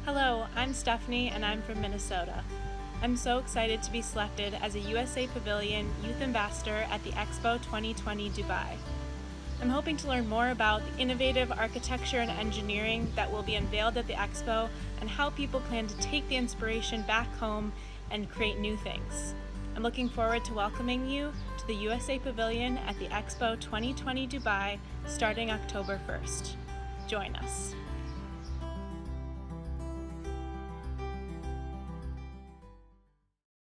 Hello, I'm Stephanie and I'm from Minnesota. I'm so excited to be selected as a USA Pavilion Youth Ambassador at the Expo 2020 Dubai. I'm hoping to learn more about the innovative architecture and engineering that will be unveiled at the Expo and how people plan to take the inspiration back home and create new things. I'm looking forward to welcoming you to the USA Pavilion at the Expo 2020 Dubai starting October 1st. Join us.